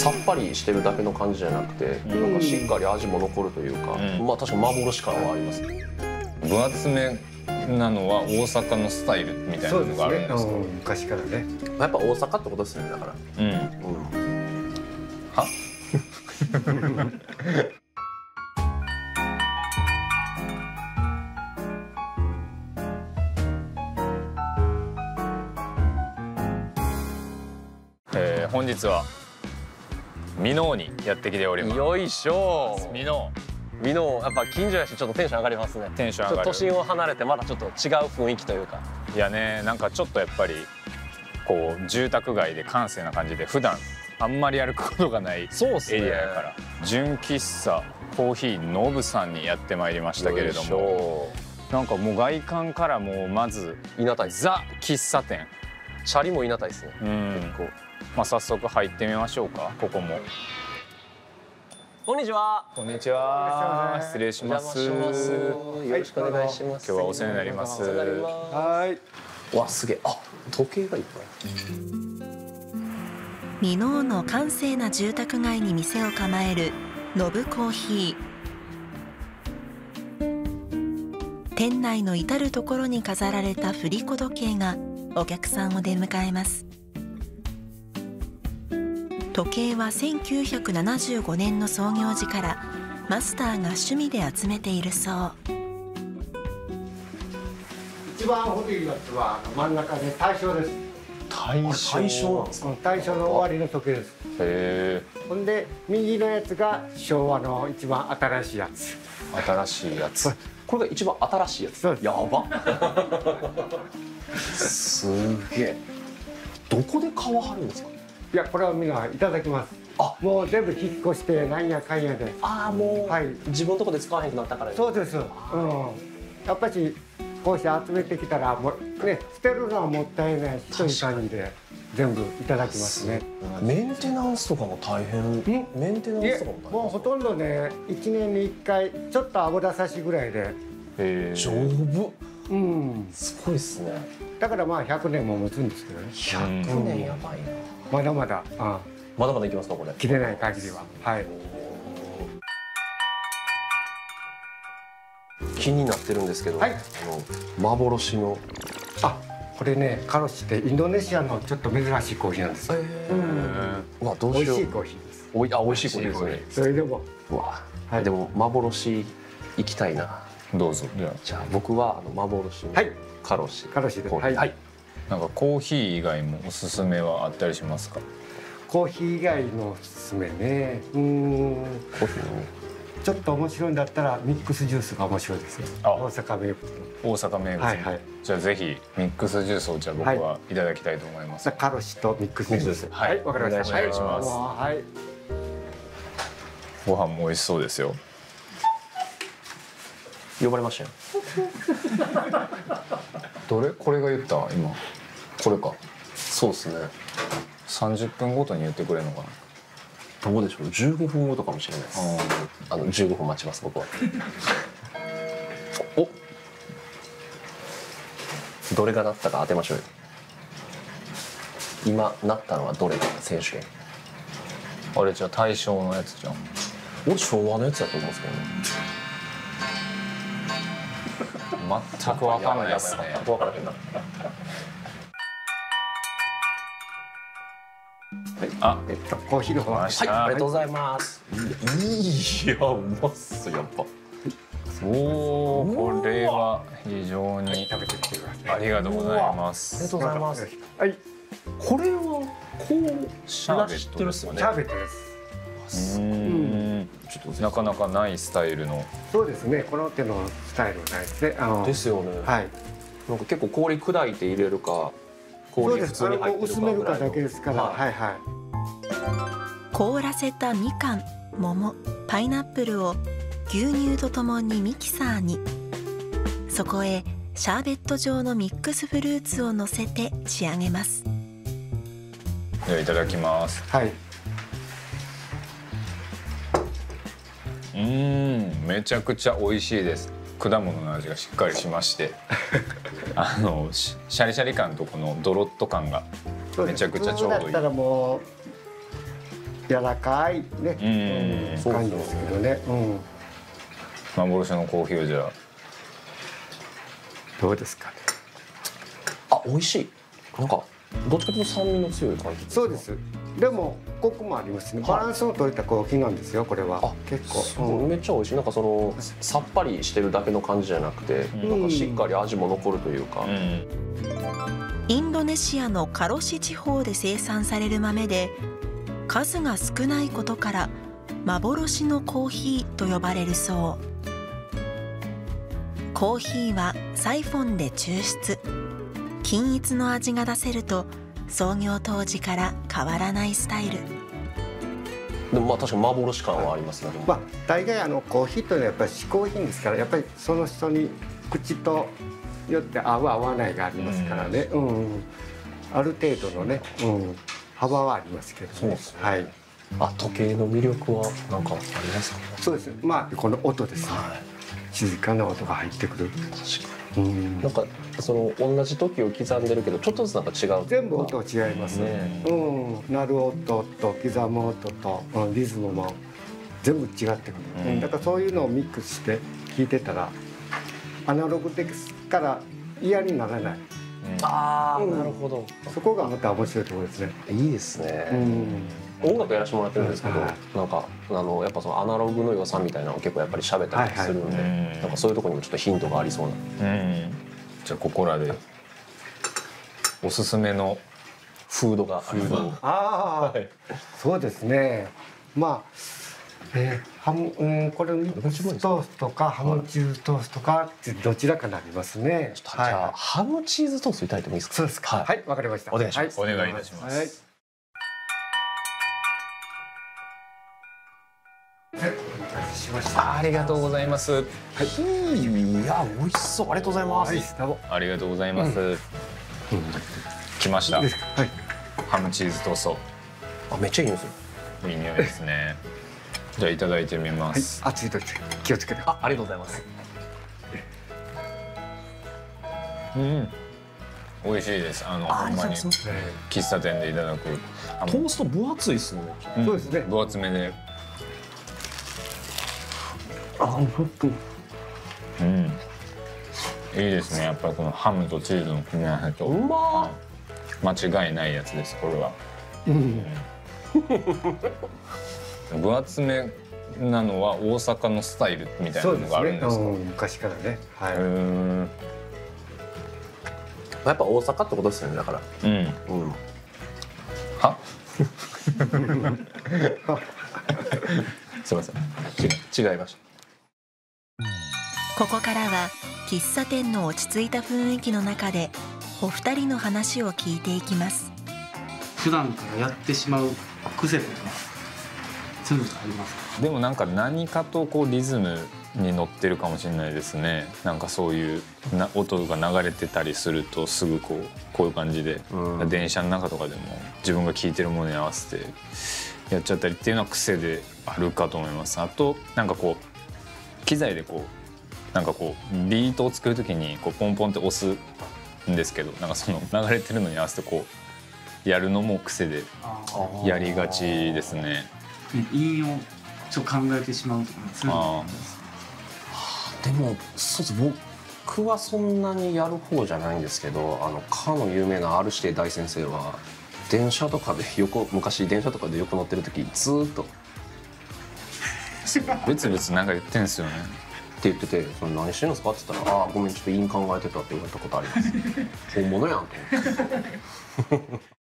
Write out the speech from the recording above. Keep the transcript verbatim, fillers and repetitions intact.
さっぱりしてるだけの感じじゃなくて、うん、なんかしっかり味も残るというか、うん、まあ確かに幻感はありますね。 分厚めなのは大阪のスタイルみたいなのがあるんですか？ ね、うん、昔からね。 やっぱ大阪ってことですね、だから。うん。うん、 は？えー、本日は箕面にやってきております。 よいしょ。 箕面。 箕面やっぱ近所やしちょっとテンション上がりますね。 テンション上がる。 都心を離れてまたちょっと違う雰囲気というか。 いやね、なんかちょっとやっぱりこう住宅街で閑静な感じで普段あんまり歩くことがないエリアやから、純喫茶コーヒーのぶさんにやってまいりましたけれども、なんかもう外観からもうまず稲田ザ喫茶店。 シャリも稲田ですね。 うん。結構。まあ早速入ってみましょうか。ここも。 こんにちは。 こんにちは。失礼します。よろしくお願いします。 今日はお世話になります。 はい。 わ、すげえ。あ、時計がいっぱい。 箕面の閑静な住宅街に店を構えるのぶコーヒー。店内の至る所に飾られた振り子時計がお客さんを出迎えます。時計はせんきゅうひゃくななじゅうごねんの創業時からマスターが趣味で集めているそう。 一番古いやつは真ん中で大正です。 大正。大正なんですか？ 大正の終わりの時計です。へえ。 ほんで右のやつが昭和の一番新しいやつ。 新しいやつ。 これが一番新しいやつ。やば。すげえ。どこで買わはるんですか？ いや、これはみんないただきます。あ、もう全部引っ越してなんやかんやで。 ああ、もう、はい、自分のとこで使わへんくなったから。 そうです。うん。やっぱりこうして集めてきたらもうね、捨てるのはもったいないしという感じで全部いただきますね。 メンテナンスとかも大変。メンテナンスとかも大変。 もうほとんどね、いちねんにいっかいちょっと油差しぐらいで。 丈夫。 うん。 すごいですね。 だからまあひゃくねんも持つんですけどね。 ひゃくねんやばいな。 まだまだ。ああ、 まだまだいきますかこれ。 切れない限りは。はい。 気になってるんですけど、 はい、 あの幻の。 あ、これね、カロシってインドネシアのちょっと珍しいコーヒーなんですよ。 うわ、どうしよう。 美味しいコーヒーです。 おい、あ、美味しいコーヒーですね。 それでも。 うわ、はい、でも幻行きたいな。 どうぞ。 じゃあ僕はあの幻のカロシ。 カロシで。 はい。 なんかコーヒー以外もおすすめはあったりしますか？ コーヒー以外のおすすめね。うん。 コーヒーのちょっと面白いんだったらミックスジュースが面白いですよ。大阪名物。 大阪名物。はいはい。じゃあぜひミックスジュースをじゃあ僕はいただきたいと思います。 カロシとミックスジュース。 はい。 わかりました。 お願いします。 はい。 ご飯も美味しそうですよ。 呼ばれましたよ。 どれ？これが言った今。これか。 そうですね。 さんじゅっぷんごとに言ってくれるのかな。 どうでしょう。じゅうごふんごとかもしれないです。あのじゅうごふん待ちます僕は。お。どれが鳴ったか当てましょうよ。今鳴ったのはどれか選手権。 あれじゃあ大正のやつじゃん。 俺昭和のやつだと思うんですけどね。 全く分かんないですね。 全く分からへんな。 あ、えっとコーヒーの方。 はい、ありがとうございます。いや、うまっすやっぱ。 おお、これは非常に食べてみてください。 ありがとうございます。 ありがとうございます。 はい。 これはこうシャーベットですよね。 シャーベットです。 うん。ちょっとなかなかないスタイルの。 そうですね。この手のスタイルないですね。あのですよね。 はい。 なんか結構氷砕いて入れるか、氷普通に入ってるか薄めるかだけですから。はいはい。 凍らせたみかん、桃、パイナップルを牛乳とともにミキサーに。そこへシャーベット状のミックスフルーツをのせて仕上げます。 ではいただきます。 はい。 うん、めちゃくちゃ美味しいです。果物の味がしっかりしましてあのシャリシャリ感とこのドロッと感がめちゃくちゃちょうどいい。 だったらもう柔らかいね、うん、感じですけどね。うん、 幻のコーヒーをじゃあどうですかね。 あ、美味しい。なんかどっちかというと酸味の強い感じですか。 そうです。でもコクもありますね。バランスの取れたコーヒーなんですよこれは。あ、結構、 うん、めっちゃ美味しい。なんかそのさっぱりしてるだけの感じじゃなくて、うん、なんかしっかり味も残るというか、うん、 インドネシアのカロシ地方で生産される豆で数が少ないことから幻のコーヒーと呼ばれるそう。コーヒーはサイフォンで抽出、均一の味が出せると創業当時から変わらないスタイル。 でもまあ確かに幻感はありますね。 まあ大概あのコーヒーというのはやっぱり嗜好品ですから、やっぱりその人に口とよって合う合わないがありますからね、うん、うん、ある程度のね、うん、幅はありますけどね。 そうですね。 はい。 あ、時計の魅力は何かありますかね。 そうですね。まあこの音ですね。はい、静かな音が入ってくる。 確かに。うん、なんかその同じ時を刻んでるけどちょっとずつなんか違う。 全部音違いますね。うん、鳴る音と刻む音と、うん、リズムも全部違ってくる。うん、だからそういうのをミックスして聞いてたらアナログですから嫌にならない。 ああ、なるほど。 そこがまた面白いところですね。 いいですね。音楽やらせてもらってるんですけど、なんかあのやっぱそのアナログの良さみたいなのを結構やっぱり喋ったりするんで、なんかそういうところにもちょっとヒントがありそうな。 じゃあここらでおすすめのフードがある。 ああ、そうですね。まあ。えー、ハム、うん、これミックストーストかハムチーズトーストかってどちらかなりますね。 じゃあハムチーズトーストいただいてもいいですか。 そうですか。はい、わかりました。 お願いします。 お願いいたします。 はい、お待たせしました。 ありがとうございます。はい、 いや美味しそう。ありがとうございます。 ありがとうございます。来ました。はい。ハムチーズトースト。 あ、めっちゃいい匂いする。いい匂いですね。じゃあいただいてみます。 はい、熱い時気をつけて。 あ、ありがとうございます。 うん、美味しいです。あのほんまに喫茶店でいただくトースト分厚いですね。 そうですね。 分厚めで。 あ、本当。 うん。いいですね。やっぱりこのハムとチーズの組み合わせと。 うまー。間違いないやつです。これは。 うん。 分厚めなのは大阪のスタイルみたいなのがあるんですか。 そうですね。昔からね。はい。 やっぱ大阪ってことですよね。だから。 うん。うん。は？ すみません。違違いました。 ここからは喫茶店の落ち着いた雰囲気の中でお二人の話を聞いていきます。 普段からやってしまう癖とかそういうのありますか？ でもなんか何かとこうリズムに乗ってるかもしれないですね。なんかそういうな音が流れてたりするとすぐこうこういう感じで、うん、電車の中とかでも自分が聴いてるものに合わせてやっちゃったりっていうのは癖であるかと思います。あとなんかこう機材でこうなんかこうビートを作る時にこうポンポンって押すんですけど、なんかその流れてるのに合わせてこうやるのも癖でやりがちですね。 韻をちょっと考えてしまうとかそういうのでもそうです。僕はそんなにやる方じゃないんですけど、あのかの有名な R 指定大先生は電車とかで横昔電車とかで横乗ってる時ずーっとブツブツなんか言ってんすよねって言ってて、それ何してんのですかって言ったら、ああごめんちょっと韻考えてたって言われたことあります。本物やんと思って。